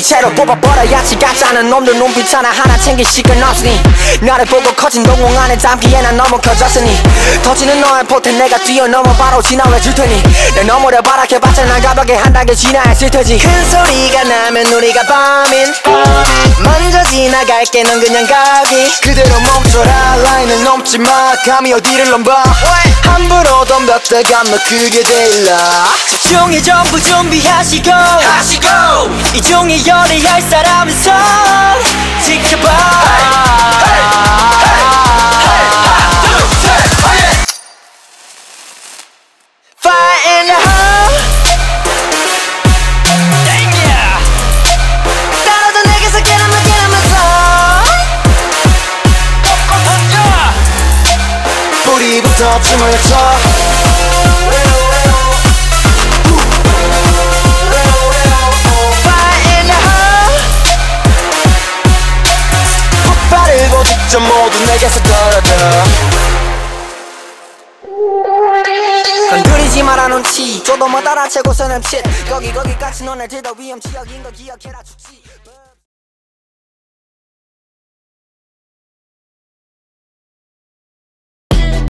채로 뽑아버려야지 가짜는 놈들 눈빛 하나하나 챙길 시간 없으니 나를 보고 커진 동공 안에 담기에 난 너무 커졌으니 터지는 너의 포텐 내가 뛰어넘어 바로 지나가줄 테니 내 너무려 바라해봤자 난 가볍게 한 단계 지나했을 테지 큰 소리가 나면 우리가 범인 먼저 지나갈게 넌 그냥 가기 그대로 멈춰라 라인을 넘지마 감히 어디를 넘봐 함부로 덤볐다가 너 그게 될라 집중해 전부 준비하시고 이 종이 열의할 사람은 손 지켜봐 Fire in the hole 따라도 내게서 깨라면 뿌리부터 춤을 춰 직접 모두 내게서 떨어져 건드리지 마라 눈치 조도 못 알아채고서는 칫 거기까지 너네 들더 위험지역인 거 기억해라 죽지